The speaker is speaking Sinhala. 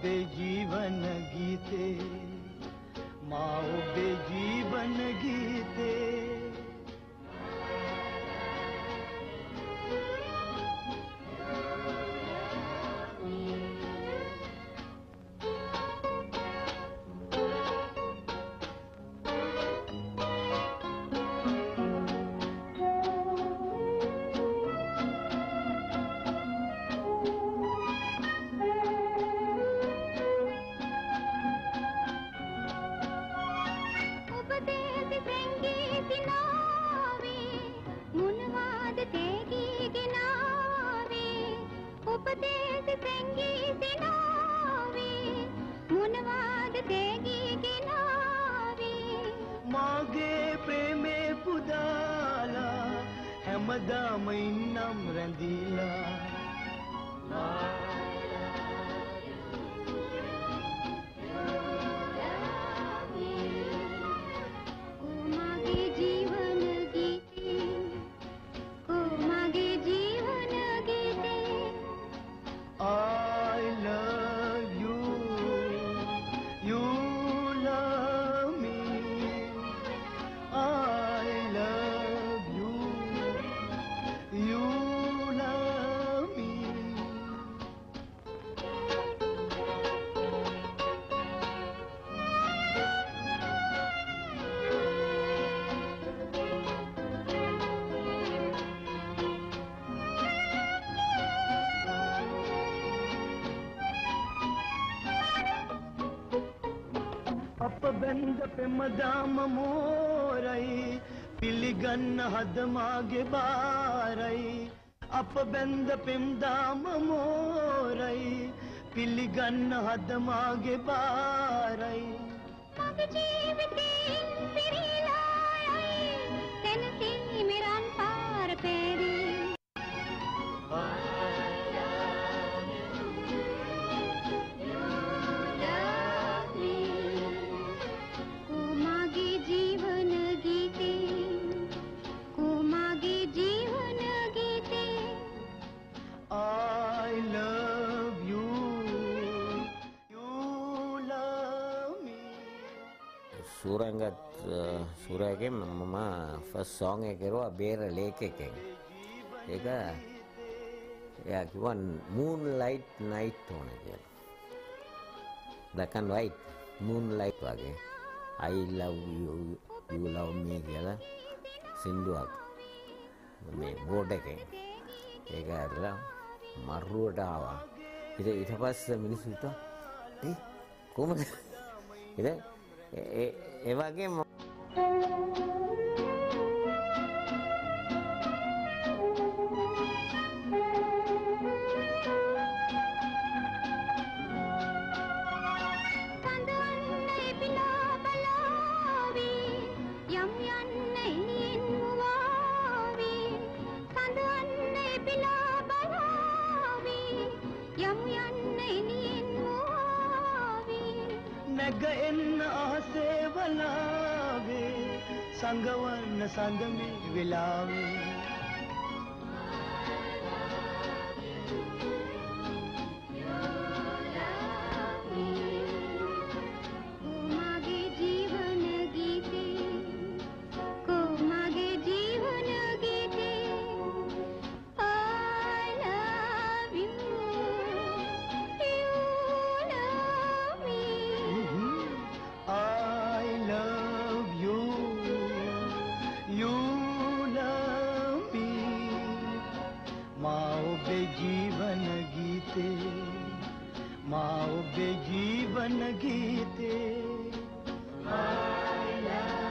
ඔබේ ජීවන ගීතේ මා ඔබේ ජීවන ගීතේ මාගේ ප්‍රේමේ පුදාලා හැමදාම ඉන්නම් රැඳිලා මාගේ ජීවන ගීතේ මාගේ ජීවන ගීතේ I love you you love me I love you you love me අප බැඳ පෙමදාම මෝරයි පිළිගන්න හද මාගේ බාරයි අප බැඳ පෙමදාම මෝරයි පිළිගන්න හද මාගේ බාරයි මගේ ජීවිතේ පිරීලායි තනසී මෙරන් පාර පෙරී I love you you love me සූරයගේ මම ෆස්ට් සෝං එක කරුවා බේර ලේක් එකෙන් ඒක එයා කිව්වා මූන්ලයිට් නයිට් ඕන කියලා black and white moonlight වගේ I love you you love me කියලා සින්දුවක් මේ බෝඩ් එකේ ඒක ඇරලා මරුවට ආවා ඊට පස්සේ මිනිස්සු හිතුවා කොහොමද ඒ වගේ නැග එන්න ආසේ වලාවේ සංගවන්න සංගමේ වෙලාවේ මාගේ ජීවන ගීතේ මාගේ ජීවන ගීතේ I love you you love me I love you you love me මා ඔබේ ජීවන ගීතේ මා ඔබේ ජීවන ගීතේ I love